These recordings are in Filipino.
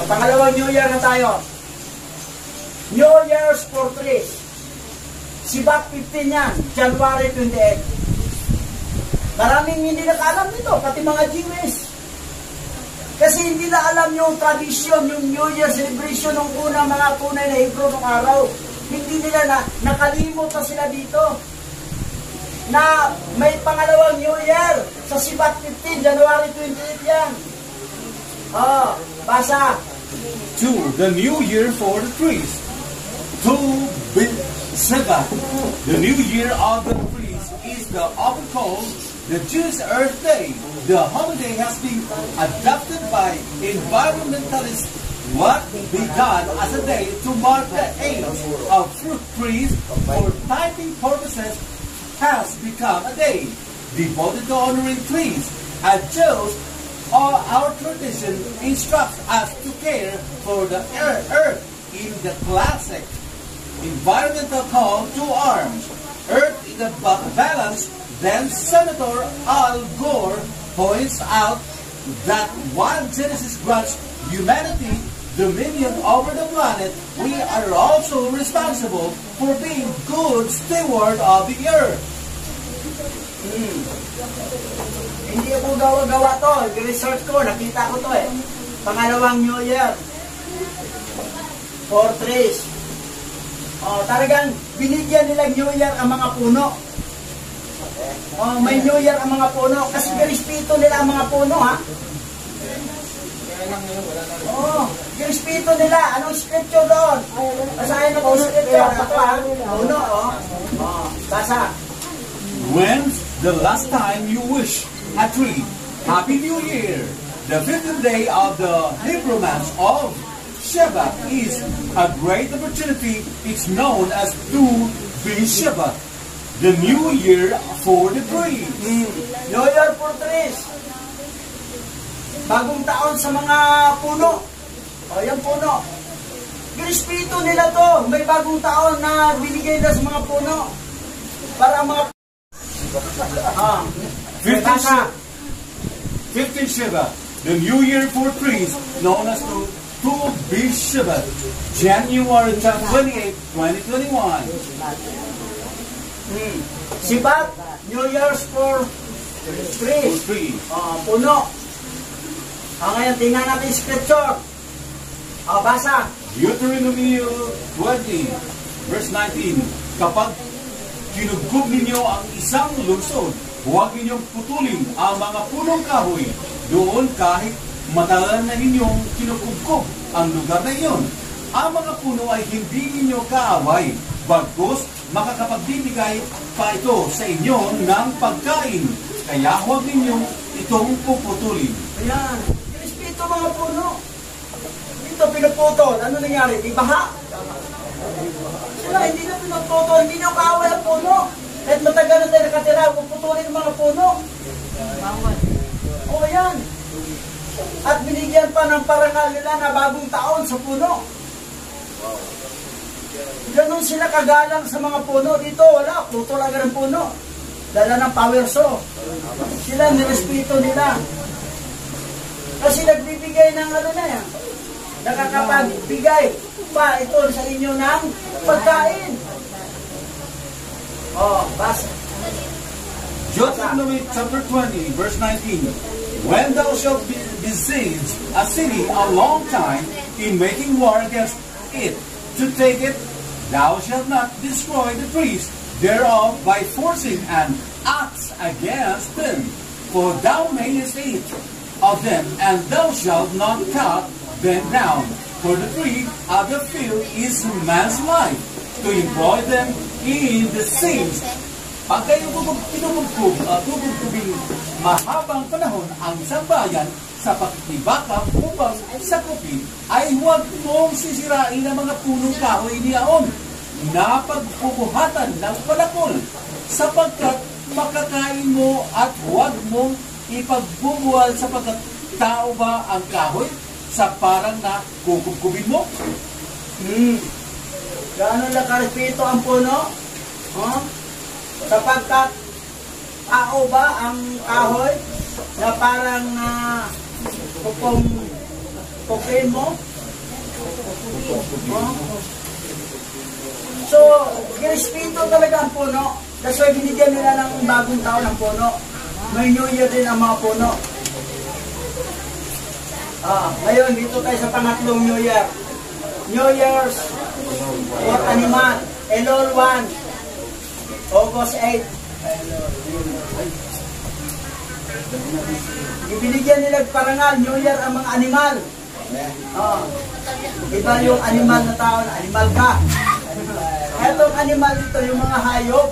Sa pangalawang New Year na tayo. New Year's for trees. Sibat 15 yan, January 28. Maraming hindi nakaalam nito, pati mga Jewish. Kasi hindi na alam yung tradisyon, yung New Year celebration ng unang mga tunay na Hebrew ng araw. Hindi nila nakalimot na sila dito. Na may pangalawang New Year sa Sibat 15, January 28 yan. Basa. To the New Year for the trees. To B'Shevat, the New Year of the trees, is the often called the Jewish Earth Day. The holiday has been adopted by environmentalists. What began as a day to mark the age of fruit trees for planting purposes has become a day devoted to honoring trees. As Jews, our tradition instructs us to care for the earth in the classic environmental call to arms. Earth in the balance. Then Senator Al Gore points out that while Genesis grants humanity dominion over the planet, we are also responsible for being good steward of the earth. Hindi ko gawa to. I-research ko. Nakita ko to eh. Pangalawang New Year. For trees. Talagang binigyan nila New Year ang mga puno. May New Year ang mga puno. Kasi girespeto nila ang mga puno, ha? Girespeto nila. Anong scripture doon? Basahin ako scripture. Puno, basa. When's the last time you wish a tree Happy New Year? The 15th day of the Hebrew month of Shevat is a great opportunity. It's known as Tu B'Shevat, the New Year for the trees. New Year for trees. Bagong taon sa mga puno. Yung puno. Girespeto nila to. May bagong taon na binigay na sa mga puno. Para mga 15th Shevat, the New Year for trees, known as Tu B'Shevat, January 28, 2021. Sibat, New Year's for trees. Puno. Ngayon, tingnan natin scripture. Basa. Deuteronomy 20, verse 19. Kapag kinugkog ninyo ang isang lungsod, huwag ninyong putulin ang mga punong kahoy. Doon kahit matagal na ninyong kinukugkog ang lugar na iyon. Ang mga puno ay hindi ninyo kaaway, bagkus makakapagbibigay pa ito sa inyo ng pagkain. Kaya huwag ninyong itong puputulin. Ayan. Respeto mga puno. Dito pinuputol. Ano nangyari? Di baha? Sila hindi na pinuputol. Hindi na kaaway ang puno. Kahit matagal na tayo nakatira, puputulin ang mga puno. Yan. At binigyan pa ng parangal nila na bagong taon sa puno. Ganon sila kagalang sa mga puno. Dito, wala. Putol agad ang puno. Dala ng power saw. Sila, nirespeto nila. Kasi nagbibigay ng ano na yan. Nakakapagbigay pa ito sa inyo ng pagkain. Basa. Deuteronomy chapter 20, verse 19. When thou shalt besiege a city a long time in making war against it, to take it, thou shalt not destroy the trees thereof by forcing an axe against them. For thou mayest eat of them, and thou shalt not cut them down. For the tree of the field is man's life, to employ them in the same. Pag kayo tubugtubing mahabang panahon ang isang bayan sa pakikibaka upang sakupin, ay huwag mong sisirain ang mga punong kahoy niyaon na pagpubuhatan ng palakol, sapagkat makakain mo at huwag mong ipagbubuwal sapagkat tao ba ang kahoy sa parang na kukubkubin mo? Gaano lang karespeto ang puno? Sapagkat tao ba ang kahoy na parang pupin mo? So, respeto talaga ang puno. That's why binigyan nila ng bagong taon ng puno. May New Year din ang mga puno. Ngayon, dito tayo sa pangatlong New Year. New Year's for animal. Elul 1, August 8. Ibinigyan nila parangal, New Year ang mga animal. Iba yung animal na tao na animal ka. Etong animal dito, yung mga hayop.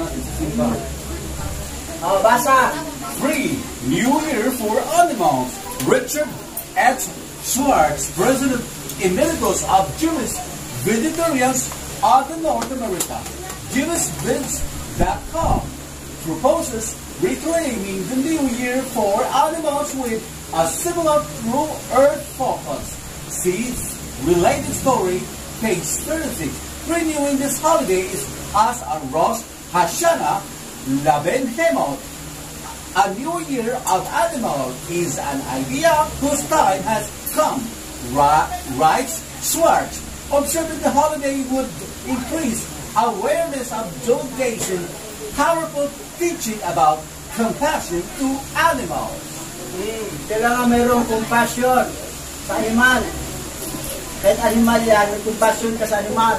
Basa. 3. New Year for animals. Richard H. Schwartz, President Emeritus of Jewish Vegetarians of the North America, JewishVeg.com, proposes reclaiming the New Year for animals with a similar true earth focus. See related story, page 36. Renewing this holiday is as a Rosh Hashanah Laben Hemot. A new year of animal is an idea whose time has come, writes Schwartz. Observing the holiday would increase awareness of Judaism, powerful teaching about compassion to animals. Kailangan mayroong compassion sa animal. Kahit animal yan, may compassion ka sa animal.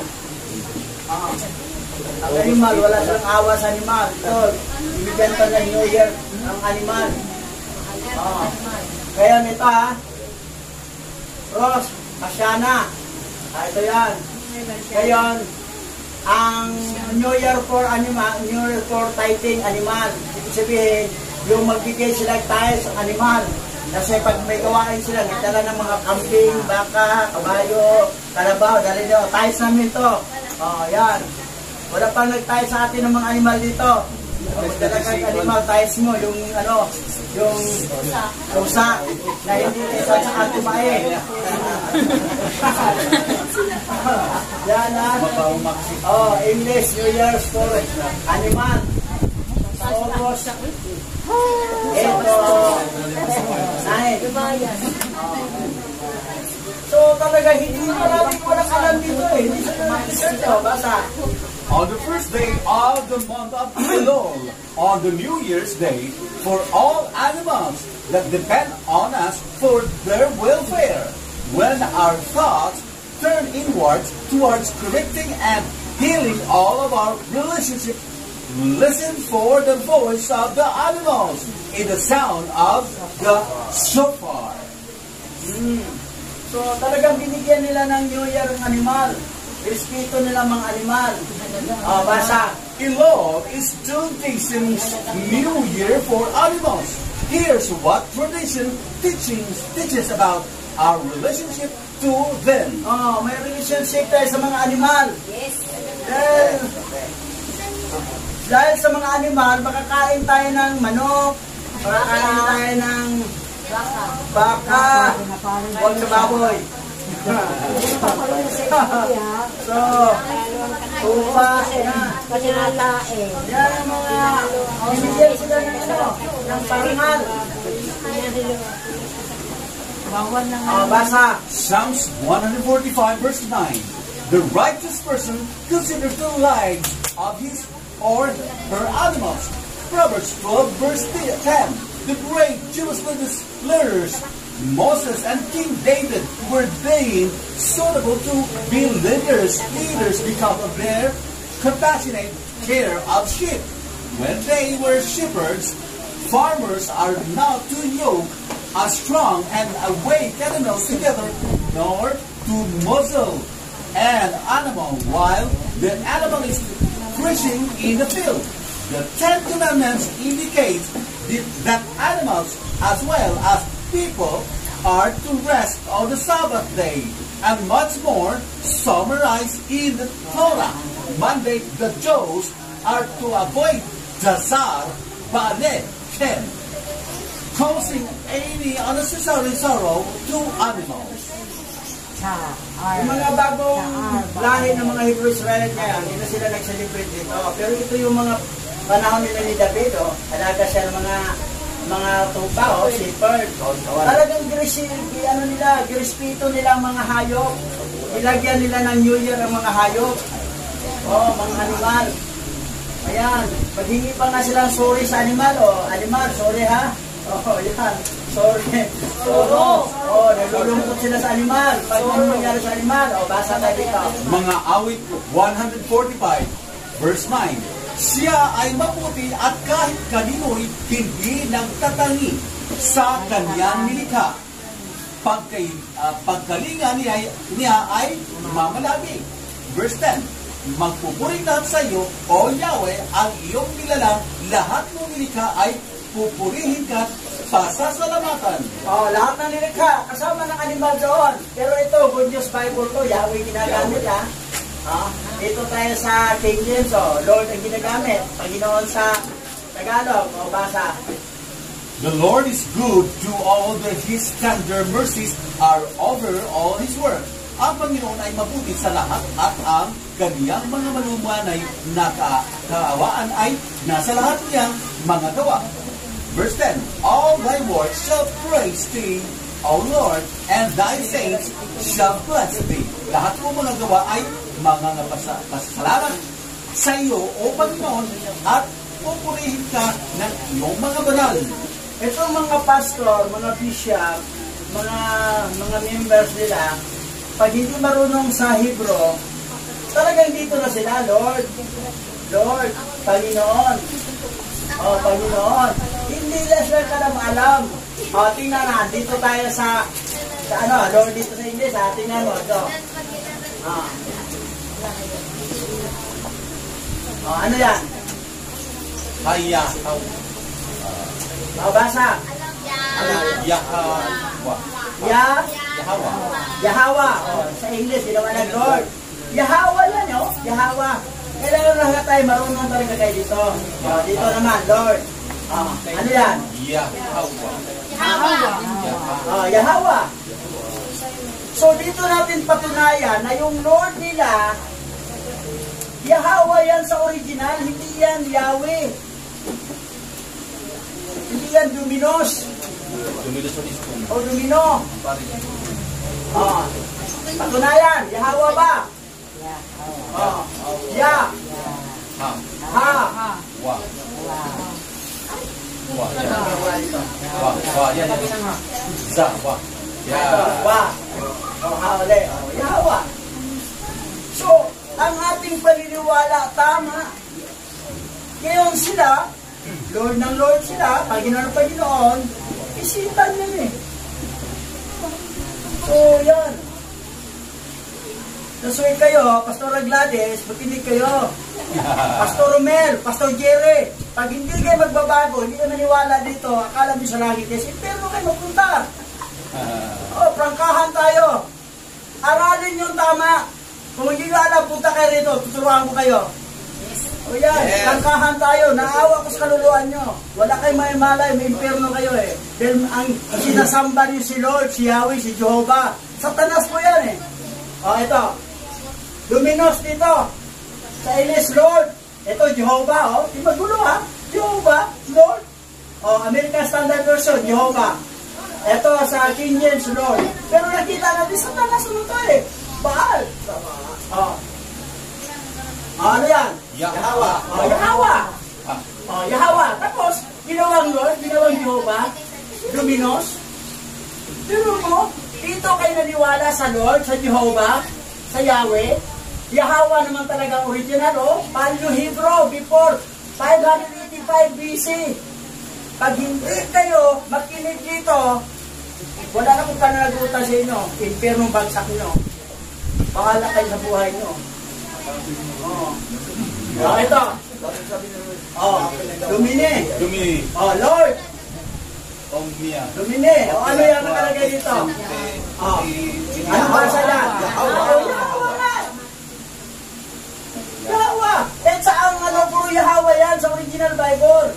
Ang animal, wala siyang awa sa animal. Ito, ibigyan pa ng New Year ang animal. Kaya nito Rosh Hashanah. Ito yan. Ngayon, ang New Year for animal, New Year for tithing animal. Ibig sabihin, yung magbigay sila tayo sa animal. Kasi pag may gawain sila, nagdala ng mga kambing, baka, kabayo, kalabaw, dali nyo, tayo namin ito. Yan. Wala pang nagtayo sa atin ng mga animal dito. Magdala kang animal, tayo mo, yung yung usa na hindi isa sa atumain. Yan English New Year's for animal. August. Ito. So talaga hindi maraming walang alam dito Hindi sila basa. On the first day of the month of Elul, on the New Year's Day, for all animals that depend on us for their welfare, when our thoughts turn inwards towards correcting and healing all of our relationships, listen for the voice of the animals in the sound of the shofar. So talagang binigyan nila ng New Year ang animal. Respeto nila mga animal. Basa. Elul is Judaism's New Year for animals. Here's what tradition teaches about our relationship to them. May relationship tayo sa mga animal. Yes. Dahil sa mga animal, makakain tayo ng manok, makakain tayo ng baka, huwag sa baboy. So, tupa, yan ang mga, binigyan sila ng parangal. Basa. Psalms 145 verse 9. The righteous person considers the lives of his or her animals. Proverbs 12 verse 10. The great Jewish leaders Moses and King David were deemed suitable to be leaders because of their compassionate care of sheep. When they were shepherds, farmers are not to yoke a strong and awake animals together, nor to muzzle an animal while the animal is grazing in the field. The Ten Commandments indicate that animals as well as people are to rest on the Sabbath day, and much more summarized in the Torah. Monday, the Jews are to avoid Jazar, Ba'aleh, Ken, causing any unnecessary sorrow to animals. Yung mga bagong lahi ng mga Hebrew Israelite ngayon, hindi na sila nag-celebrate dito. Pero ito yung mga panahon nila ni David, alaga siya ng mga mga tupa, shepherd. Talagang girespeto nila ang mga hayop. Ilagyan nila ng New Year ang mga hayop. Mga animal. Ayan, maghingi pa nga silang sorry sa animal. Animal, sorry ha. Yan. Sorry. Nalulungkot sila sa animal. Pag nangyari sa animal, basa tayo dito. Mga awit 145, verse 9. Siya ay mabuti at kahit kanino'y hindi nagtatangi sa kanyang nilikha. Pagkalinga niya ay mamalagi. Verse 10. Magpupuri lahat sa iyo, O Yahweh, ang iyong nilalang, lahat ng nilikha ay pupurihin ka, pasasalamatan. Lahat ng nilikha, kasama ng animal doon. Pero ito, Good News Bible ko, Yahweh ginagamit ha. Dito tayo sa King James, Lord ang ginagamit. Panginoon sa Tagalog, basa. The Lord is good to all His tender mercies are over all His work. Ang Panginoon ay mabuti sa lahat at ang kaniyang mga malumanay na kaawaan ay nasa lahat niyang mga gawa. Verse 10, All thy works shall praise thee, O Lord, and thy saints shall bless thee. Lahat mo mga gawa ay mga pasasalamat sa iyo, O Panginoon, at pupurihin ka ng iyong mga banal. Itong mga pastor, mga bishop, mga members nila, pag hindi marunong sa Hebrew, talagang dito na sila, Lord, Panginoon. Panginoon. Hindi na sila alam. Tingnan na, dito tayo sa Lord dito sa English, tingnan mo, ito. Ano yan? Haya. Basa. Yahawa. Sa English, ginawa ng Lord. Yahawa yan, Yahawa. Kailangan lang tayo marunong talaga kayo dito. Dito naman, Lord. Ano yan? Yahawa. So, dito natin patunayan na yung Lord nila, Yahawa yan sa original, hindi yan Yahweh. Hindi yan Dominos. Domino. Patunayan, Yahawa ba? Ya. Ha. Wa. Za. Wa. Yahawa. So, ang ating paniniwala tama. Ngayon sila, Lord ng Lord sila, Panginoon, isipan nila So, yan. Nasuin kayo, Pastor Gladys, makinig kayo. Pastor Romel, Pastor Jerry, pag hindi kayo magbabago, hindi kayo maniwala dito, akala nyo sa langit, kasi pero kayo magpunta. Prangkahan tayo. Aralin yung tama. Kung hindi nyo alam, punta kayo rito, tuturuan ko kayo. Prangkahan tayo, naawa ko sa kaluluan nyo. Wala kayo may malay, may impyerno kayo Dahil ang sinasamba niyo si Lord, si Yahweh, si Jehovah. Satanas po yan ito. Dominos dito. Sa English, Lord. Ito, Jehovah, Di magulo, Jehovah, Lord. American Standard Version, Jehovah. Ito, sa King James, Lord. Pero nakita natin, satanas mo ito Baal. Ano yan? Yahawa. Yahawa. Tapos, ginawang Lord, ginawang Jehovah, Dominos. Pero dito kayo naniwala sa Lord, sa Jehovah, sa Yahweh. Yahawa naman talaga original, Paleo Hebrew, before 585 BC. Pag hindi kayo makinig dito, wala na kung pananagutan sa inyo, impyernong bagsak nyo. Bahala kayo sa buhay nyo. Ito. Domine. Lord. Domine. Ano yan nakalagay dito? Ano basa yan? Yahawa. Saan puro Yahawa yan sa original Bible?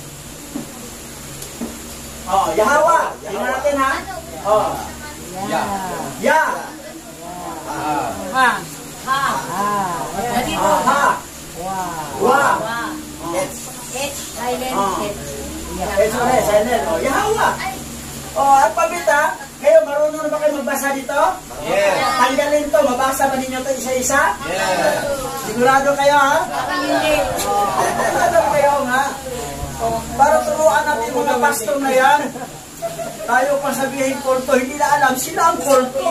Yahawa. Tingnan natin Ya. Wa. H silent H. Exodus, Yahweh. Alphabet ha. Kayo, marunong na ba kayo magbasa dito? Yes. Tanggalin to, mabasa ba ninyo to isa-isa? Yes. Sigurado kayo ha? Sigurado kayo nga. Para turuan natin yung mga pastor na yan. Tayo pa sabihin kulto, hindi na alam, sila ang kulto.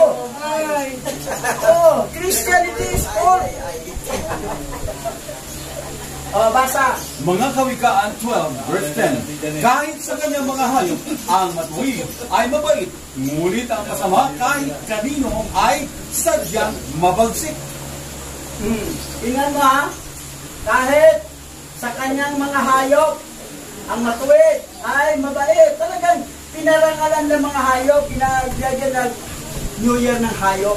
Christianity is cult. Basa. Mga Kawikaan 12, verse 10. Kahit sa kanyang mga hayop, ang matuwid ay mabait, ngunit ang masama kahit kanino ay sadyang mabagsik. Tingnan mo ha, kahit sa kanyang mga hayop, ang matuwid ay mabait. Talagang pinarangalan ng mga hayop, pinagyan ng New Year ng hayop.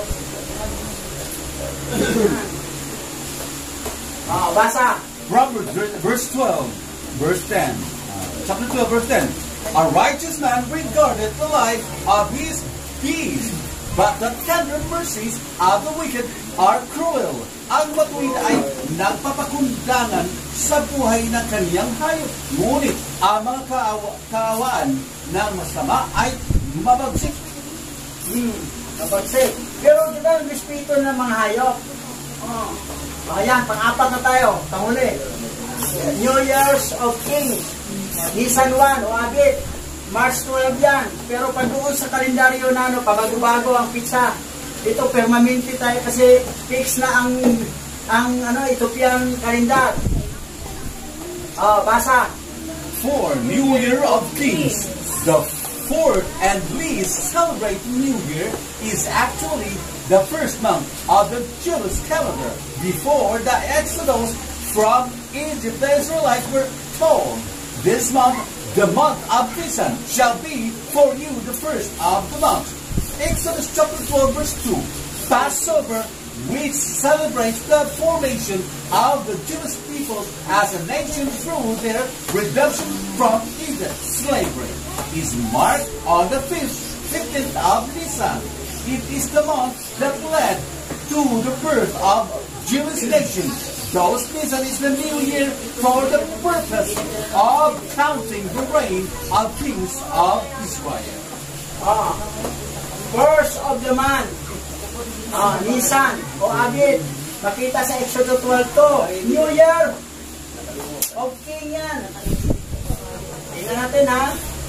Basa. Proverbs verse 12, verse 10. Chapter 12, verse 10. A righteous man regardeth the life of his beast, but the tender mercies of the wicked are cruel. Ang matuwid ay nagpapakundangan sa buhay ng kaniyang hayop. Ngunit ang mga kaawaan ng masama ay mabagsik. Mabagsik. Pero di ba ang espiritu ng mga hayop? Ayan, pang-apat na tayo. Panghuli. New Year's of Kings. Nisan 1 o Abit. March 12 yan. Pero pag doon sa kalendaryo na pabago-bago ang pizza. Ito, permanente tayo kasi fix na ang Ethiopian kalendar. Basa. For New Year of Kings, the fourth and least celebrated New Year is actually the first month of the Jewish calendar. Before the Exodus from Egypt, the Israelites were told, this month, the month of Nisan, shall be for you the first of the month. Exodus chapter 12, verse 2. Passover, which celebrates the formation of the Jewish people as a nation through their redemption from Egypt slavery, is marked on the 15th of Nisan. It is the month that led to the birth of Jewish nation. Thus, Nisan is the new year for the purpose of counting the reign of kings of Israel. First of the month. Nisan o Abit. Makita sa Exodus 12 to. New Year of King yan. Tingnan natin ha.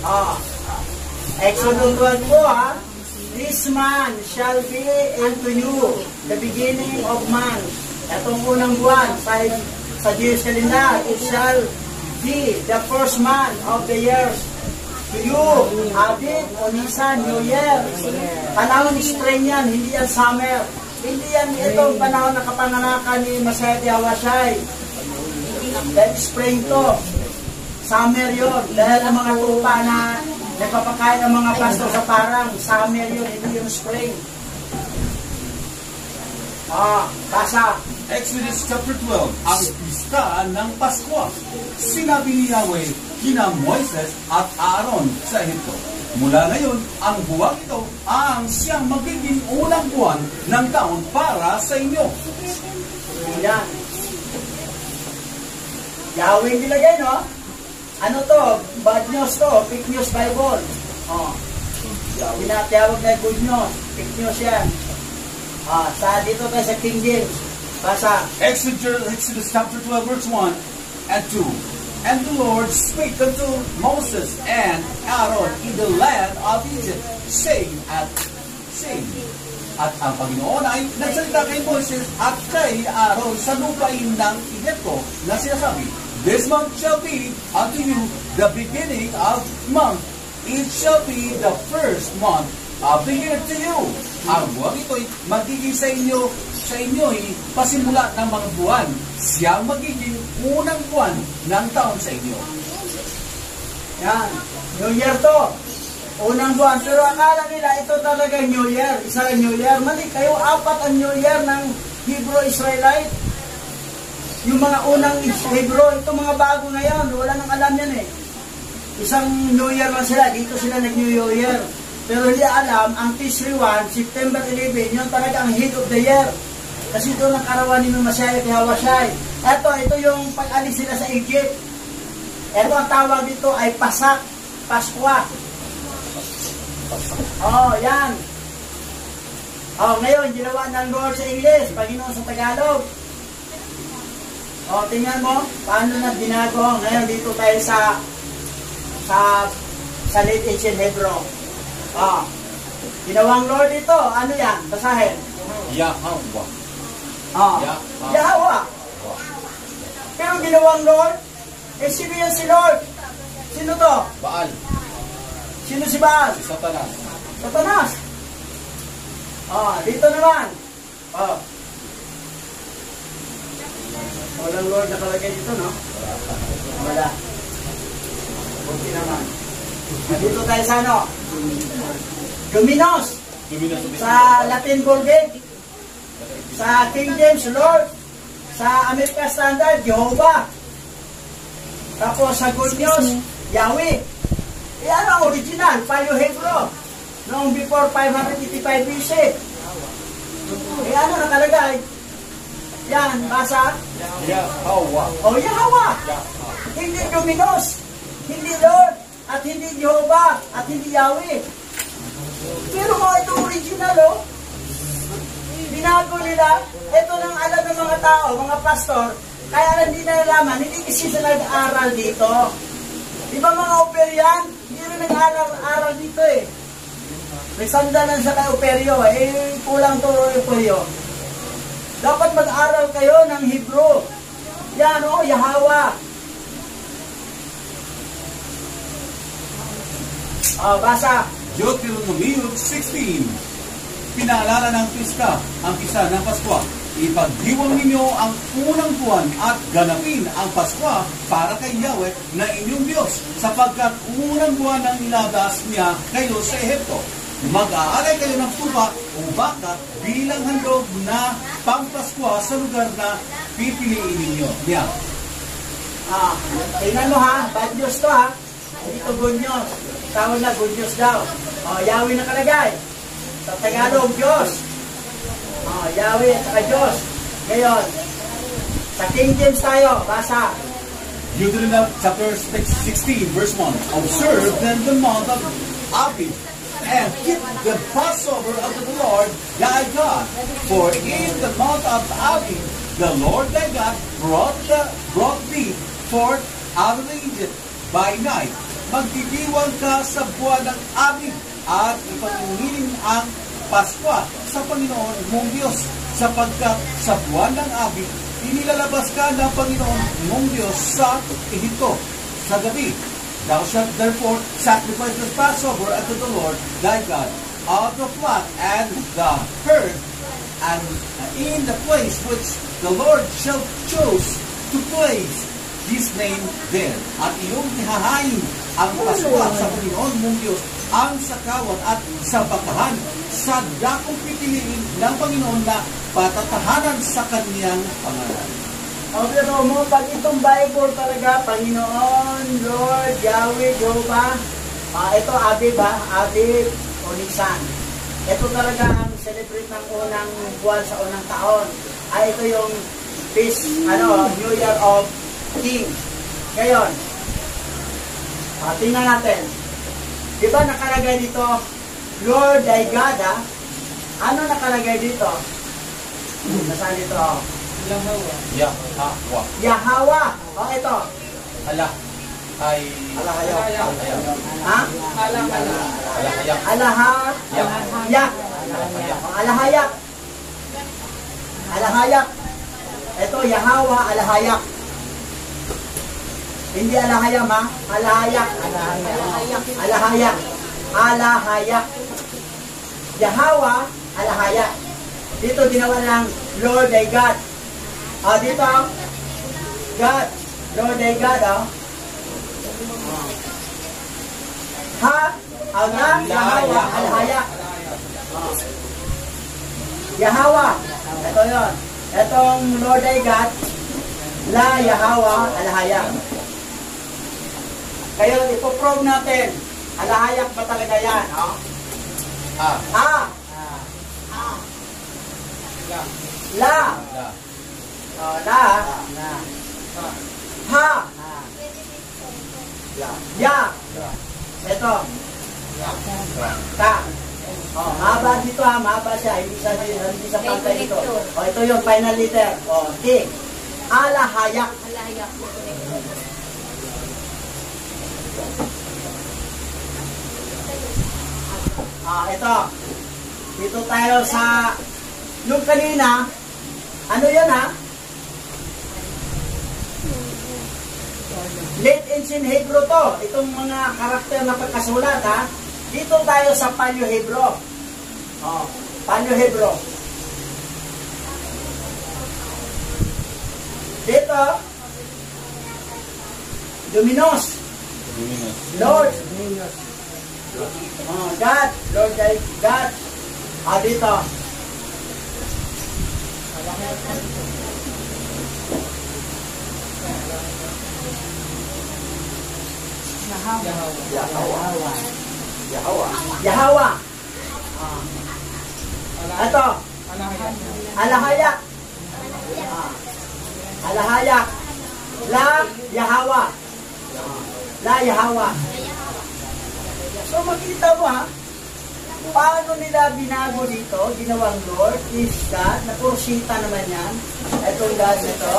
Exodus 12 to ha. This month shall be unto you the beginning of month. Itong unang buwan sa Jewish calendar, it shall be the first month of the year. To you, Abit o Nisan, New Year. Panahon spring yan, hindi yan summer. Hindi yan itong panahon na kapanganakan ni Masayat Yawashay. Dahil spring to. Summer yun. Dahil ang mga tupa na nagpapakain ng mga pastor sa parang, summer yun, hindi yung spring. Basa. Exodus chapter 12, ang pista ng Pasko. Sinabi ni Yahweh kina Moises at Aaron sa Ehipto, mula ngayon, ang buwang ito ang siyang magiging unang buwan ng taon para sa inyo. Yan. Yahweh nilagay, no? Ano to? Bad news to. Fake news Bible. Tinatawag na good news. Fake news yan. Sa dito tayo sa King James. Basa. Exodus chapter 12, verse 1 and 2. And the Lord spake unto Moses and Aaron in the land of Egypt, saying, at ang Panginoon ay nagsalita kay Moses at kay Aaron sa lupain ng Egypto na sinasabi, this month shall be unto you the beginning of month. It shall be the first month of the year to you. Ang buwan ito'y magiging sa inyo'y pasimula ng mga buwan. Siyang magiging unang buwan ng taon sa inyo. Yan. New Year to. Unang buwan. Pero akala nila ito talaga New Year. Isa New Year. Mali kayo, 4 ang New Year ng Hebrew Israelite. Yung mga unang Hebrew, ito mga bago ngayon. Wala nang alam yan eh. Isang New Year lang sila. Dito sila nag-New Year. Pero hindi alam, ang Tishri 1, September 11, yun talaga ang head of the year. Kasi doon ang karawan ni Masayat Yawashay. Ito yung pag-alis sila sa Egypt. Ito ang tawag dito ay Pasak, Paskwa. Oh, yan. Oh, ngayon, ginawa ng Lord sa English, Panginoon sa Tagalog. Oh, tingnan mo, paano na binago. Ngayon, dito tayo sa Late Ancient Hebrew. Oh, ginawang Lord ito, ano yan? Basahin. Yahweh. Oh, Yahweh. Pero ginawang Lord, sino yan si Lord? Sino to? Baal. Sino si Baal? Si Satanas. Satanas. Oh, dito naman. Oh. Walang Lord nakalagay dito, no? Wala. Buti naman. Dito tayo sa ano? Dominos. Sa Latin Vulgate. Sa King James, Lord. Sa American Standard, Jehovah. Tapos sa Good News, Yahweh. Yan ang original, Paleo-Hebrew. Noong before 585 BC. Ano nakalagay? Yan, basa. Yahweh. O Yahweh. Hindi Dominos. Hindi Lord. At hindi Jehovah. At hindi Yahweh. Pero mga ito original, oh. Binago nila. Ito nang alam ng mga tao, mga pastor. Kaya hindi na nalaman, hindi kasi sila nag-aaral dito. Di ba mga Operian? Hindi rin nag-aaral dito eh. May sandalan sa kay Operyo eh. Kulang to Operyo. Dapat mag-aral kayo ng Hebrew. Yan o, Yahweh. Basa. Deuteronomy 16. Pinaalala ng pista, ang pista ng Paskwa. Ipagdiwang ninyo ang unang buwan at ganapin ang Paskwa para kay Yahweh na inyong Diyos, sapagkat unang buwan ang inabas niya kayo sa Ehipto. Mag-aalay kayo ng tupa o baka bilang handog na pampaskwa sa lugar na pipiliin ninyo. Yan. Tingnan mo ha, bad news to ha. Dito good news. Tawag na good news daw. Yahweh nakalagay. Sa Tagalog, Diyos. Yahweh at saka Diyos. Ngayon, sa King James tayo, basa. Deuteronomy chapter 16, verse 1. Observe then the month of Abib, and keep the Passover unto the Lord thy God. For in the month of Abib, the Lord thy God brought thee forth out of Egypt by night. Magdidiwang ka sa buwan ng Abib at ipangingilin ang Paskwa sa Panginoon mong Diyos, sapagkat sa buwan ng Abib, inilalabas ka ng Panginoon mong Diyos sa Ehipto sa gabi. Thou shalt therefore sacrifice the Passover unto the Lord thy God of the flock and the herd, and in the place which the Lord shall choose to place His name there. At iyong ihahain ang Paskwa sa Panginoon mong Diyos, ang sakawan at sa bakahan sa dakong pipiliin ng Panginoon na patatahanan sa kaniyang pangalan. Pero mo, pag itong Bible talaga, Panginoon, Lord, Yahweh, Jehovah, ito Abib ha, Abib o Nisan. Ito talaga ang celebrate ng unang buwan sa unang taon. Ito yung feast, New Year of King. Ngayon, tingnan natin. Di ba nakalagay dito, Lord thy God ha? Ano nakalagay dito? Nasaan dito? Yahweh. Yahweh. Ito. Allah. Ay. Alahayak. Ha? Alahayak. Alahayak. Alahayak. Alahayak. Ito, Yahweh, Alahayak. Hindi Alahayam ha? Alahayak. Alahayak. Alahayak. Yahweh, Alahayak. Dito ginawa ng Lord thy God. Dito, God, Lord thy God, Ha, Yahweh, Alhayak. Yahweh, ito yun. Itong Lord thy God, La Yahweh, Alhayak. Kaya ipoprove natin, Alhayak ba talaga yan? La. La. Ha. Ya. Ito. Ka. Oh, mahaba dito ha, mahaba siya. Hindi sa pantay dito. Oh, ito yung final letter. Oh, T. Alahayak. Ito. Dito tayo sa yung kanina. Ano yan ha? Late Ancient Hebrew to. Itong mga karakter na pagkasulat ha. Dito tayo sa Paleo Hebrew. Paleo Hebrew. Dito, Dominos. Lord. God. Lord God. Dito. Yahweh. Ito. Alahayak. Alahayak. La Yahweh. La Yahweh. So makita mo ha, paano nila binago dito, ginawang Lord is God, napursita naman yan. Itong God nito.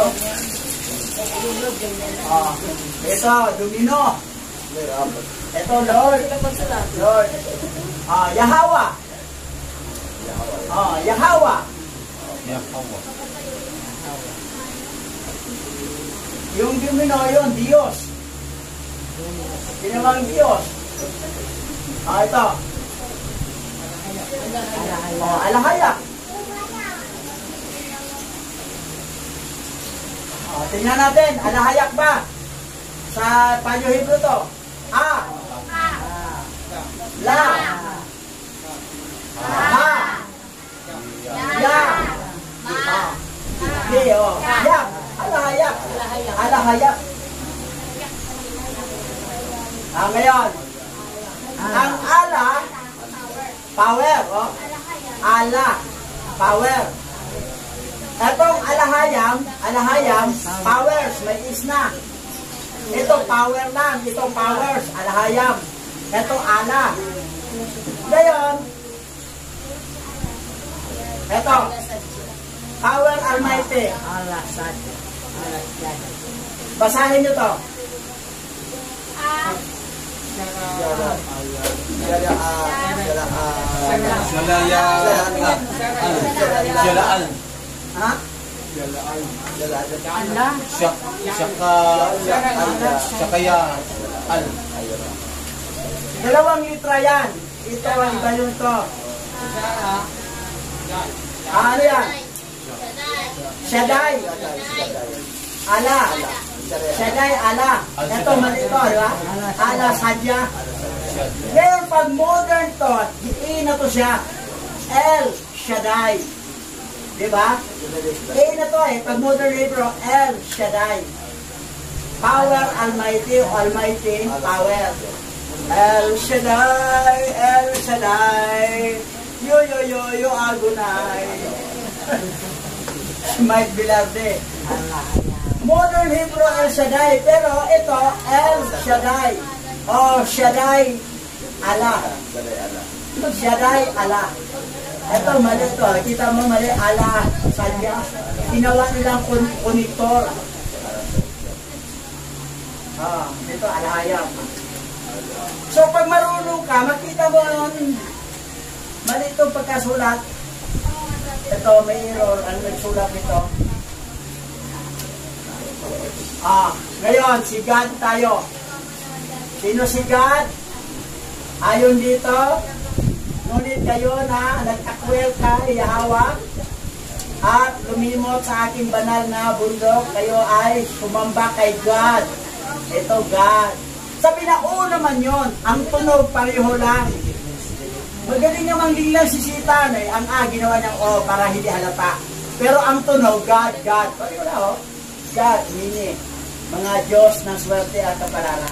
Ito, Domino. Ito, Lord. Lord. Yahweh. Yahweh. Yung Domino yun, Diyos. Ginawang Diyos. Ito. Alahayak. Tingnan natin, alahayak ba? Sa Paleo Hebrew to. La. Ya. Ya. Alahayak. Alahayak. Ngayon, ang ala, power, ala, power. Etong alahayam, powers, may isna. Ito power lang, itong powers, alahayam. Ito ala. Ngayon, ito, power almighty. Basahin nyo to. Dalawang litra yan. Ito ang iba yun to. Ano yan? Shaddai. Ala. Shaddai, ala. Ito malito, di ba? Ala, sadya. Ngayon, pag modern to, na to siya. El Shaddai. Di ba? Na to pag modern Hebrew, El Shaddai. Power, almighty, almighty, power. El Shaddai, El Shaddai. Yo, Agunay. Mike Bilarde. Modern Hebrew El Shaddai, pero ito El Shaddai. Shaddai Allah. Shaddai Allah. Ito mali ito. Kita mo mali Allah sadya. Ginawa nilang konektor. Ito alahayam. So pag marunong ka, makita mo nun mali itong pagkasulat. Ito may error. Ano nagsulat nito? Ngayon, si God tayo. Sino si God? Ayon dito, ngunit kayo na nag-akwel kay Yahweh at lumimot sa aking banal na bundok, kayo ay sumamba kay God. Ito God. Sabi na, naman yun. Ang tunog pareho lang. Magaling namang lang si Sitan ang ginawa niyang para hindi halata. Pero ang tunog, God. Pareho na God, meaning mga Diyos ng swerte at kapalaran.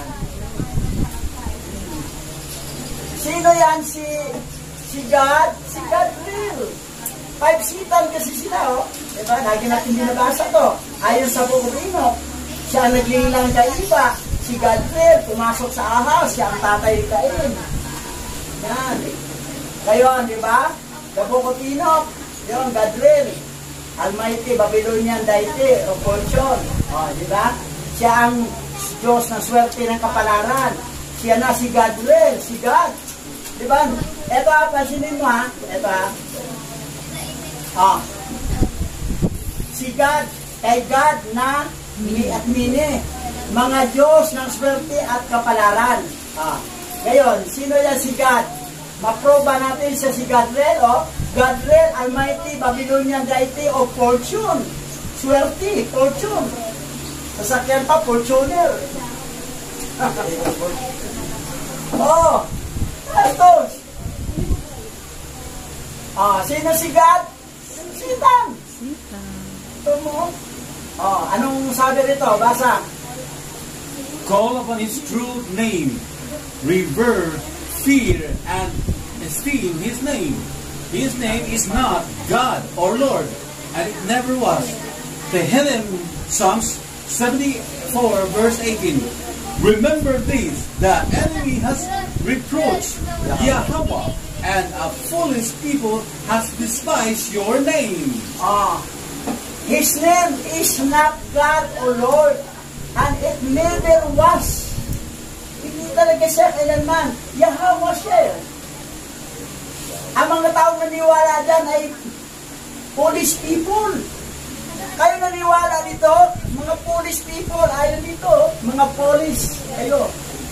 Sino yan? Si God? Si God will. 5 sitan kasi sila, Diba? Lagi natin binabasa to. Ayon sa Buko Enoch, siya naglilang kay iba. Si Gadriel, pumasok sa ahas, siya ang tatay ni Cain. Yan. Ngayon, di ba? Nabukotinok, yun, Gadriel. Almighty, Babylonian deity, o fortune. O, di ba? Siya ang Diyos ng swerte ng kapalaran. Siya na si Gadriel, si God. Di ba? Ito ha, pansinin mo ha. Ito ha. O. Si God, kay God na mi at mini. Mga Diyos ng swerte at kapalaran. O. Ngayon, sino yan si God? Maproba natin siya si Gadriel, o. Gadriel, Almighty, Babylonian deity of fortune. Swerte, fortune. Sasakyan pa, fortuner. Oh, ito. Sino si God? Satan. Ito mo. Anong sabi rito? Basa. Call upon his true name. Revere, fear, and esteem his name. His name is not God or Lord, and it never was. The hymn, Psalms 74 verse 18. Remember this, the enemy has reproached Yahweh, and a foolish people has despised your name. His name is not God or Lord, and it never was. Hindi talaga siya kailanman. Yahweh siya. Ang mga taong naniwala dyan ay foolish people. Kayo naniwala dito, mga foolish people, ayaw dito, mga foolish, kayo.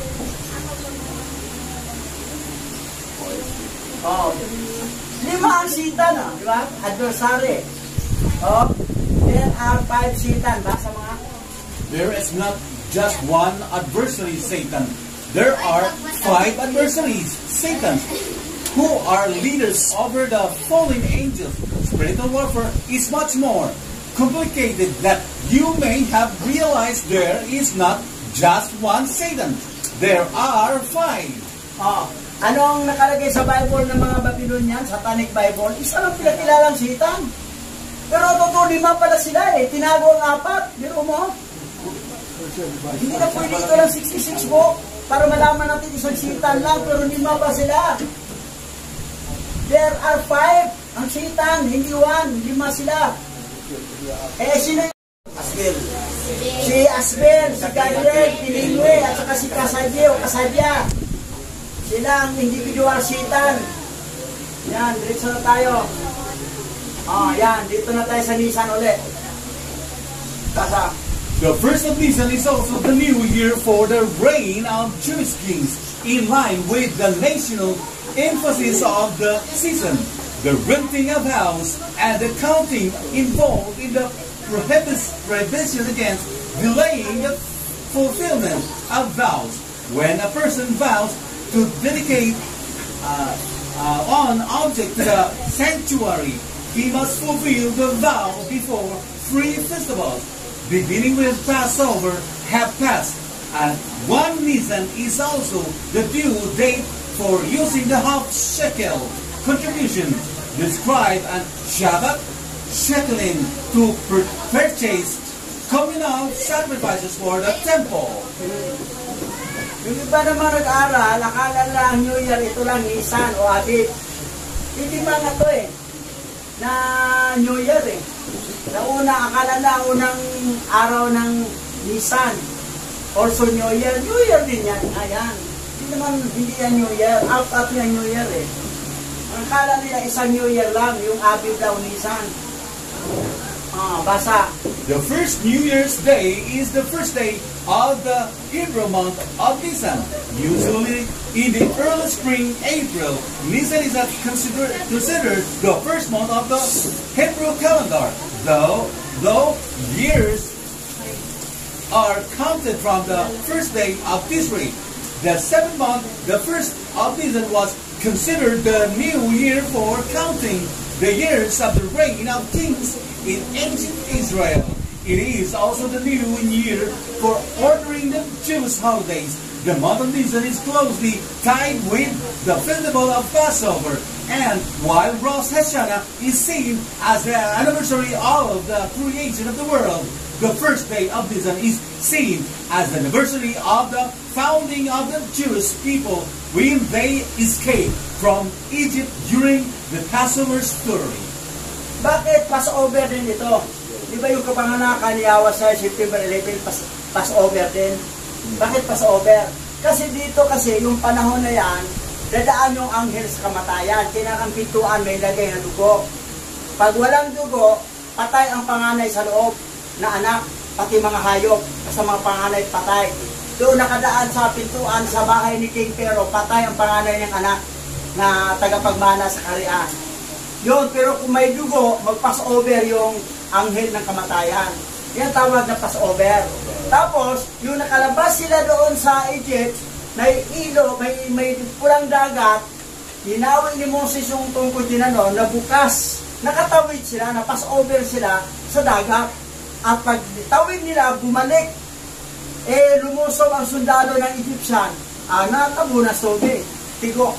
Lima ang Satan, di ba? Adversary. There are 5 Satan. Basa mga. There is not just one adversary, Satan. There are 5 adversaries, Satan, who are leaders over the fallen angels. Spiritual warfare is much more complicated that you may have realized there is not just one Satan. There are 5. Anong nakalagay sa Bible ng mga Babylonian, Satanic Bible? Isa lang pinakilalang Satan. Pero totoo, 5 pala sila eh. Tinago ang 4. Biro mo? Hindi na pwede ito lang 66 book para malaman natin isang Satan lang, pero 5 pa sila. There are 5 ang Satan, hindi 1, 5 sila. Sino yung Asbel? Si Asbel, si Gadriel, Pilingwe, at saka si Kasadya o Kasadya. Sila ang individual Satan. Yan, diretso na tayo. Yan, dito na tayo sa Nisan ulit. Basa. The first of Nisan is also the new year for the reign of Jewish kings, in line with the national emphasis of the season. The renting of house and the counting involved in the prohibition against delaying the fulfillment of vows. When a person vows to dedicate an object to the sanctuary, he must fulfill the vow before 3 festivals, beginning with Passover, have passed, and 1 Nisan is also the due date for using the half shekel contribution described and Shabbat shekeling to purchase communal sacrifices for the temple. Yung iba naman nag-aaral, akala lang New Year, ito lang Nisan o Abib. Hindi mga to na New Year Nauna, akala na unang araw ng Nisan. Also New Year. New Year din yan. Ayan. Hindi yan New Year. Out yan New Year Ang akala nila isang New Year lang, yung Abib daw Nisan. Basa. The first New Year's Day is the first day of the Hebrew month of Nisan. Usually in the early spring, April, Nisan is considered the first month of the Hebrew calendar. Though years are counted from the first day of Tishrei. The 7th month, the first of Nisan, was considered the new year for counting the years of the reign of kings in ancient Israel. It is also the new year for ordering the Jewish holidays. The month of Nisan is closely tied with the festival of Passover, and while Rosh Hashanah is seen as the anniversary of the creation of the world, the first day of Nisan is seen as the anniversary of the founding of the Jewish people when they escaped from Egypt during the Passover story. Bakit Passover din ito? Di ba yung kapanganakan ni Yahweh sa September 11, Passover din? Bakit Passover? Kasi dito kasi yung panahon na yan, dadaan yung anghel sa kamatayan. Kinakampintuan may lagay na dugo. Pag walang dugo, patay ang panganay sa loob na anak, pati mga hayop, sa mga panganay patay. Doon nakadaan sa pintuan sa bahay ni King Pharaoh, patay ang panganay ng anak na tagapagmana sa kaharian. Yun, pero kung may dugo, mag-Passover yung anghel ng kamatayan. Yan tawag na Passover. Tapos, yung nakalabas sila doon sa Egypt, may ilo, may pulang dagat, hinawi ni Moses yung tungkod din na bukas. Nakatawid sila, na Passover sila sa dagat. At pag tawid nila, bumalik. Lumusob ang sundalo ng Egyptian. Natabo na tubig. Tigok.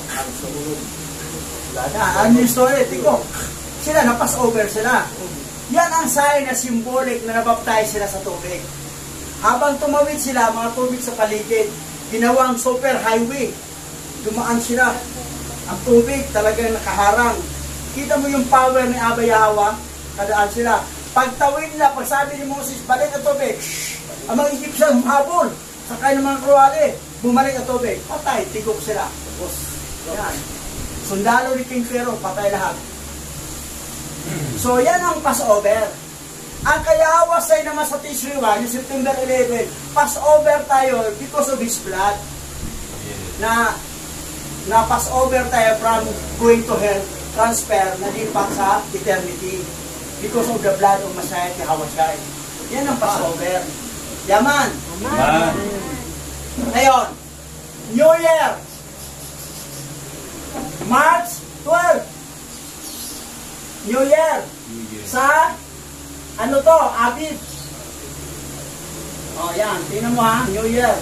Ano yung story? Tigok. Sila, na-Passover sila. Yan ang sign na symbolic na nabaptize sila sa tubig. Habang tumawid sila, mga tubig sa paligid, ginawang super highway. Dumaan sila. Ang tubig talagang nakaharang. Kita mo yung power ni Abba Yahweh, kadaan sila. Pagtawid nila, pagsabi ni Moses, balik ang tubig. Ang mga Egyptian, habol. Sakay ng mga kruwali, bumalik ang tubig. Patay, tigok sila. Yan. Sundalo ni King Pharaoh, patay lahat. So, yan ang Passover. Ang kayawasay naman sa Tishri 1, yung September 11, Passover tayo because of His blood. Na Passover tayo from going to hell, transfer, nalipat sa eternity. Because of the blood of Messiah, Yahweh. Yan ang Passover. Yaman. Amen. Ngayon, New Year. March 12. New Year. Sa, ano to, Abib. Yan. Tingnan mo ha, New Year.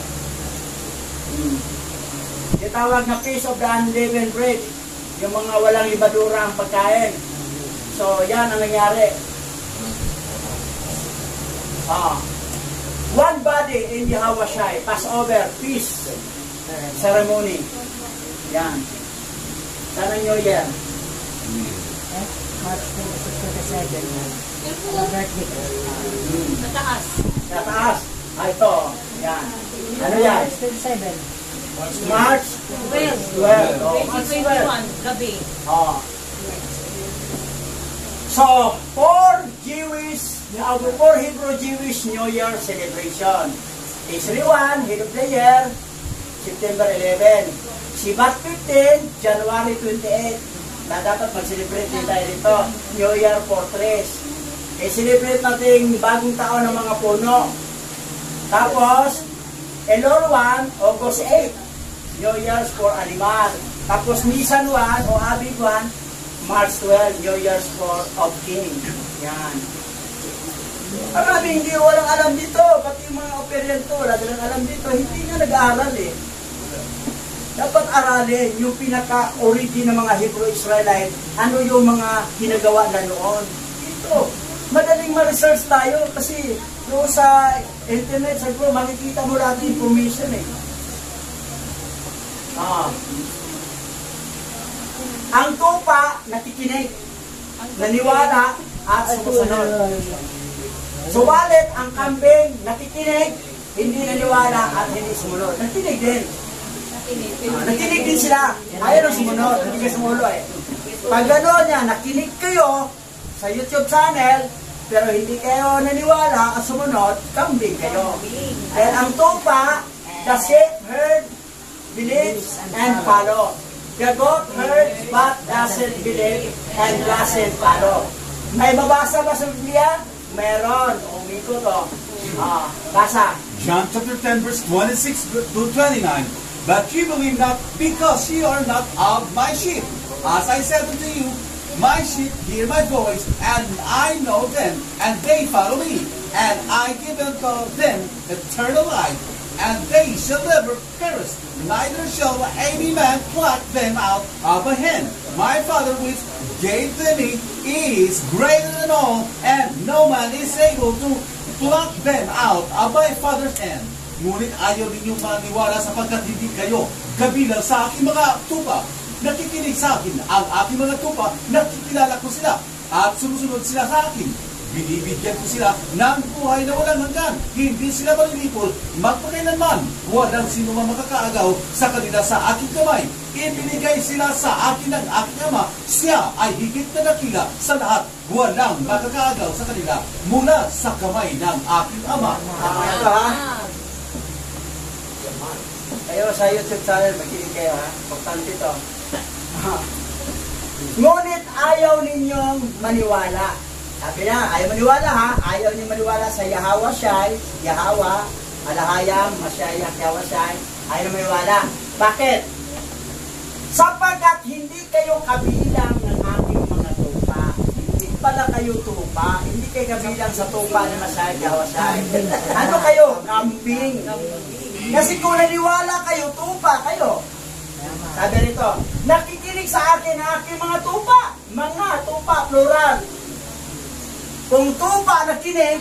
Itawag na Feast of the Unleavened Bread. Yung mga walang libadura ang pagkain. So, yan ang nangyari. One body in Yahweh Shai, Passover, peace, ceremony. Yan. Sana New Year. March 27. Sa taas. Sa taas. Ito. Yan. Ano yan? 27. March 12. 12. March 12. 2021, gabi. So, for Hebrew Jewish New Year celebration. Israel 1, head of the year, September 11. Shivat 15, January 28. Na dapat mag-celebrate din tayo dito. New Year for trees. Celebrate natin bagong taon ng mga puno. Tapos, Elul 1, August 8. New Year's for animal. Tapos, Nisan 1 o Abib 1, March 12, New Year's of King. Yan. Marami hindi walang alam dito. Pati yung mga operyanto, wala nilang alam dito. Hindi nga nag-aaral eh. Dapat aralin yung pinaka-origin ng mga Hebrew Israelite. Ano yung mga ginagawa na noon. Dito. Madaling ma-research tayo kasi doon sa internet, sa Google, makikita mo lahat yung information eh. Ang tupa, nakikinig, naniwala, at sumusunod. Subalit, ang kambing, nakikinig, hindi naniwala, at hindi sumunod. Nakikinig din. Nakikinig din sila. Ayaw nang sumunod, hindi kayo sumunod eh. Pag gano'n niya, nakinig kayo sa YouTube channel, pero hindi kayo naniwala at sumunod, kambing kayo. Dahil ang tupa, the sheep heard, believes, and follow. The goat heard but doesn't believe and doesn't follow. May babasa ba sa Biblia? Meron. Umiko to. Basa. John chapter 10 verse 26 to 29. But you believe not because you are not of my sheep. As I said unto you, my sheep hear my voice, and I know them, and they follow me. And I give unto them eternal life, and they shall never perish, neither shall any man pluck them out of a hand. My Father which gave them me is greater than all, and no man is able to pluck them out of my Father's hand. Ngunit ayaw ninyong maniwala sapagkat hindi kayo kabilang sa aking mga tupa. Nakikinig sa akin ang aking mga tupa, nakikilala ko sila at sumusunod sila sa akin. Binibigyan ko sila ng buhay na walang hanggan. Hindi sila malilipol magpakailanman. Walang sino man makakaagaw sa kanila sa aking kamay. Ibinigay sila sa akin ng aking ama. Siya ay higit na dakila sa lahat. Walang makakaagaw sa kanila mula sa kamay ng aking ama. Ito ha. Kayo sa YouTube channel, makinig kayo ha. Importante ito. Ngunit ayaw ninyong maniwala. Sabi niya, ayaw maniwala ha. Ayaw ninyong maniwala sa Yahweh Shai, Yahweh, Alahayam, Masyayak, Yahweh Shai. Ayaw maniwala. Bakit? Sapagkat hindi kayo kabilang ng aking mga tupa. Hindi pala kayo tupa. Hindi kayo kabilang sa tupa ni Masyayak, Yahweh Shai. Ano kayo? Kambing. Kasi kung naniwala kayo, tupa kayo. Sabi rito, nakikinig sa akin ang aking mga tupa. Mga tupa, plural. Kung tupa nakinig,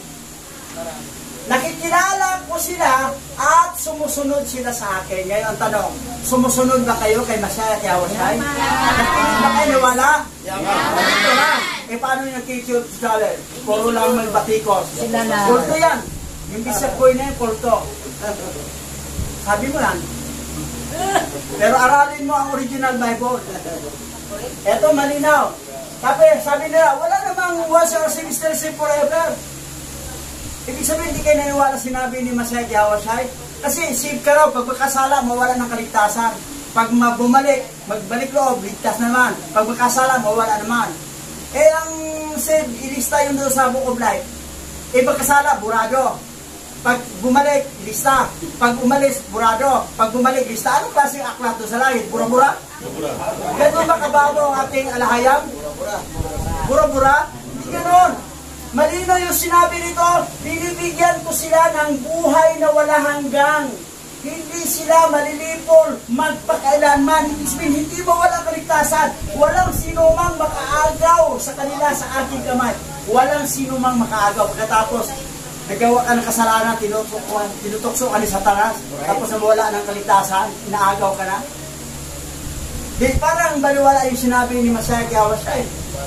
nakikilala ko sila at sumusunod sila sa akin. Ngayon ang tanong, sumusunod ba kayo kay Masyayak Yahweh Shai? Nakikinig ba kayo, niwala? Ito lang. Eh paano yung nag-YouTube channel? Puro lang may batikos. Kulto yan. Yung bisap boy na yung kulto. Sabi mo lang. Pero aralin mo ang original Bible. Ito malinaw. Sabi nila, wala namang once or semester forever. Ibig sabihin, hindi kayo naniwala sinabi ni Masyayak Yahweh Shai. Kasi save ka raw, pag magkasala, mawala ng kaligtasan. Pag bumalik, magbalik loob, ligtas naman. Pag magkasala, mawala naman. Eh, ang save, ilista yun doon sa Book of Life. Eh, pagkasala, burado. Pag bumalik, lista. Pag umalis, burado. Pag bumalik, lista. Anong klaseng aklat doon sa langit? Bura-bura? Ganun ba kabago ang ating alahayam? Bura-bura? Hindi ganun. Malino yung sinabi nito, binibigyan ko sila ng buhay na wala hanggang. Hindi sila malilipol magpakailanman. Hindi ba walang kaligtasan? Walang sino mang makaagaw sa kanila sa aking kamay. Walang sino mang makaagaw. Pagkatapos, nagawa ka ng kasalanan, tinutokso ka ni Satanas, tapos nawala ng kaligtasan, inaagaw ka na. Di parang baliwala yung sinabi ni Masyayak Yahweh Shai.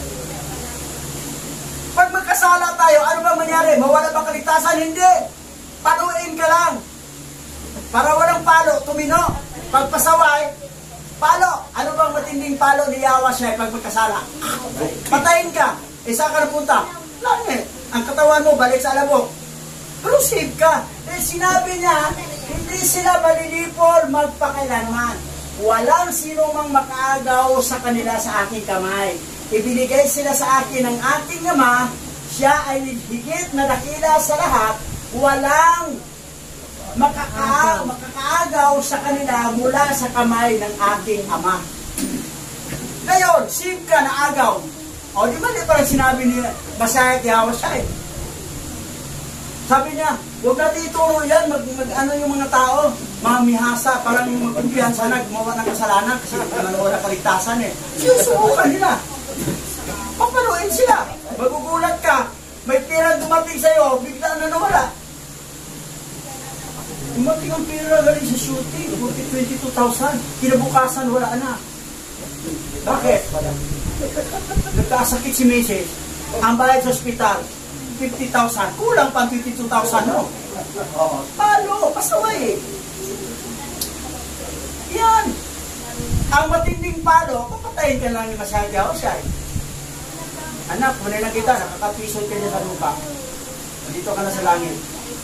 Pag magkasala tayo, ano ba mangyari? Mawala ba kaligtasan? Hindi. Paluin ka lang. Para walang palo, tumino. Pag pasaway, palo. Ano bang matinding palo ni Yahweh Shai pag magkasala? Patayin ka. Eh, saan ka napunta? Langit. Ang katawan mo, balik sa alabok. Pero save ka. Eh, sinabi niya, hindi sila malilipol magpakailanman. Walang sino mang makaagaw sa kanila sa aking kamay. Ibinigay sila sa akin ng aking ama. Siya ay higit na dakila sa lahat. Walang makakaagaw sa kanila mula sa kamay ng aking ama. Ngayon, save ka na agaw. O, di ba di parang sinabi ni Masyayak Yahweh Shai? Sabi niya, huwag natin ituro yan, ano yung mga tao, mga mihasa, parang kumpiyansa na, gumawa ng kasalanan kasi wala kaligtasan eh. Sinusubukan nila. Papaluin sila. Magugulat ka, may pera dumating sa'yo, bigla na nawala. Dumating ang pera galing sa shooting, 22,000. Kinabukasan, wala na. Bakit? Nagkasakit si Mrs. Ang bayad sa ospital, 50,000. Kulang pa 52,000, no? Palo, pasaway eh. Yan. Ang matinding palo, papatayin ka lang ni Masyayak Yahweh Shai. Anak, muna lang kita, nakakapison ka niya sa lupa. Dito ka na sa langit.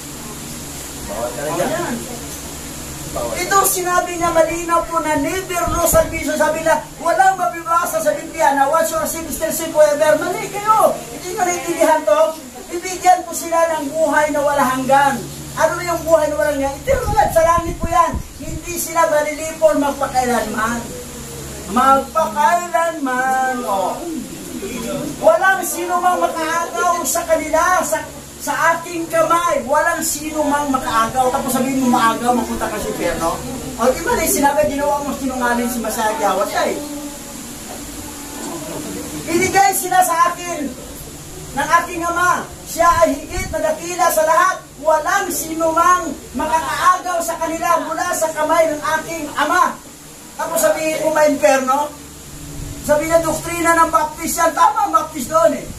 Yan. Ito sinabi niya malinaw po na never no salvation. Sabi na, walang mabibasa sa Biblia na once or still forever. Mali kayo. Hindi nyo naintindihan to. Ibigyan ko sila ng buhay na wala hanggan. Ano yung buhay na wala hanggan? Eternal, sa langit po yan. Hindi sila malilipol magpakailanman. Magpakailanman. Oh. Walang sino mang makaagaw sa kanila, sa aking kamay. Walang sino mang makaagaw. Tapos sabihin mo maagaw, mapunta ka sa impyerno. O di ba sinabi, ginawa mo sinungaling si Masyayak Yahweh Shai. Binigay sila sa akin ng aking Ama. Siya ay higit na dakila sa lahat. Walang sinumang makakaagaw sa kanila mula sa kamay ng aking Ama. Tapos sabihin mo ma-imperno? Sabihin na doktrina ng Baptist yan. Tama ang Baptist doon eh.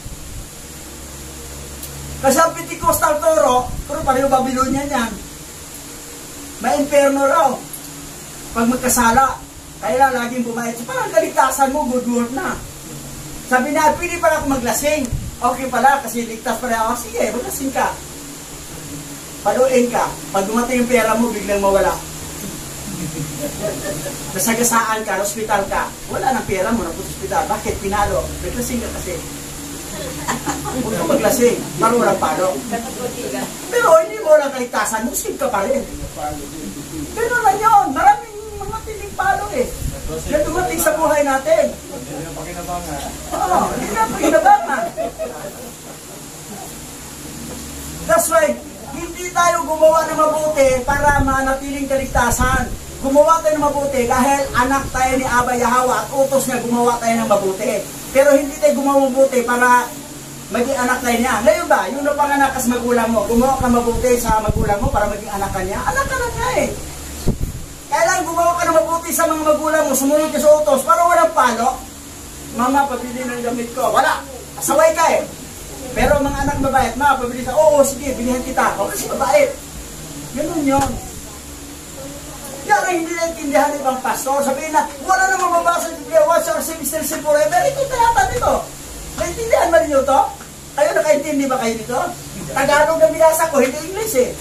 Kasi ang Pentecostal toro, pero pareho Babylonian yan. Ma-imperno raw. Pag magkasala, kaya laging bumayad. So parang kaligtasan mo, good work na. Sabi na, pili pala ako maglasing. Okay pala, kasi ligtas pala ako. Sige, maglasing ka. Paluin ka. Pag dumating yung pera mo, biglang mawala. Nasagasaan ka, hospital ka. Wala ng pera mo, napunta hospital. Bakit? Pinalo. Maglasing ka kasi. Huwag ka maglasing. Para walang palo. Pero hindi mo walang kaligtasan, muslim ka pa rin. Pero na yun, maraming mga tiling palo eh. Na dumating sa buhay natin. Hindi na pakinabangan. Oo, hindi na pakinabangan. That's why, hindi tayo gumawa ng mabuti para manatiling kaligtasan. Gumawa tayo ng mabuti dahil anak tayo ni Abba Yahweh at utos niya gumawa tayo ng mabuti. Pero hindi tayo gumawa mabuti para maging anak tayo niya. Ngayon ba, yung napanganak ka sa magulang mo, gumawa ka mabuti sa magulang mo para maging anak ka niya? Anak ka na niya eh. Kailan gumawa ka ng mabuti sa mga magulang mo, sumunod ka sa utos, para walang palo. Mama, pabili ng gamit ko. Wala. Asaway ka eh. Pero mga anak mabait, ma, pabili sa, oo, sige, bilihan kita. O kasi mabait. Ganun yun. Yan ang hindi naintindihan ng ibang pastor. Sabihin na, wala na mababasa sa Biblia, watch our sin still sin forever. Ito talata nito. Naintindihan ba ninyo to? Kayo nakaintindi ba kayo nito? Tagalog na binasa ko, hindi English eh.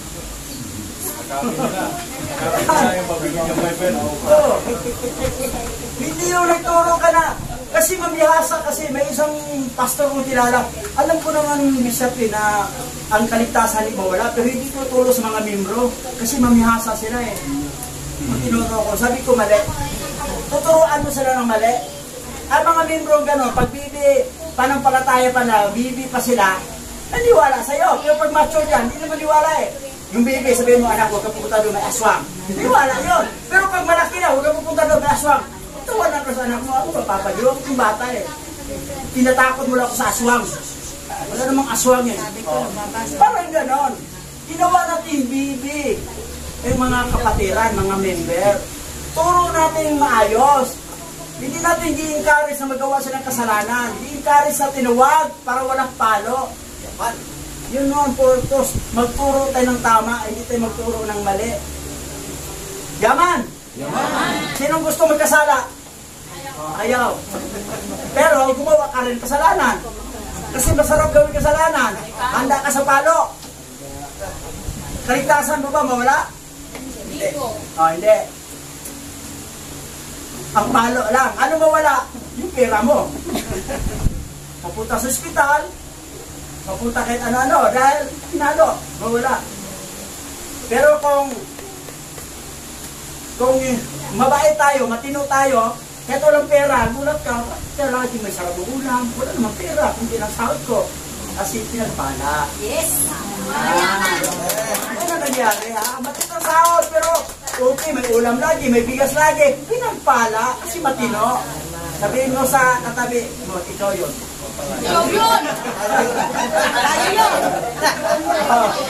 Oh. Hindi yung nagturo ka na. Kasi mamihasa kasi may isang pastor kong kilala. Alam ko naman Bishop na ang kaligtasan ay mawala pero hindi ko turo sa mga membro kasi mamihasa sila eh. Tinuro ko, sabi ko mali. Tuturuan mo sila ng mali. Ang mga membro gano'n, pag panampalataya pa na, bibi pa sila, naniwala sa'yo. Pero pag mature yan, hindi na maniwala eh. Yung baby, sabihin mo, anak, huwag ka pupunta doon, may aswang. Naniwala yun. Pero pag malaki na, huwag ka pupunta doon, may aswang. Tawanan ka sa anak mo, ako mapapagyo, ako yung bata eh. Tinatakot mo lang ako sa aswang. Wala namang aswang eh. Parang gano'n. Ginawa natin bibi. Yung mga kapatiran, mga member. Turo natin maayos. Hindi natin i-encourage na magawa sila ng kasalanan. I-encourage na tinuwag para walang palo. Yun noon, purpose. Magturo tayo ng tama, hindi tayo magturo ng mali. Yaman! Yaman! Sinong gusto magkasala? Ayaw. Pero gumawa ka rin kasalanan. Kasi masarap gawin kasalanan. Handa ka sa palo. Kaligtasan mo ba mawala? Hindi. Oh, hindi. Ang palo lang. Ano mawala? Yung pera mo. Papunta sa ospital, papunta kahit ano-ano, dahil pinalo, mawala. Pero kung mabait tayo, matino tayo, kahit walang pera, gulat ka, kaya lagi may sarap ulam, wala namang pera, kung pinasahod ko, kasi pinagpala. Yes! Ano nangyari ha? Matitang sahod, pero okay, may ulam lagi, may bigas lagi. Pinagpala kasi matino. Sabihin mo sa katabi mo, ikaw yun. Ikaw yun! Tayo yun!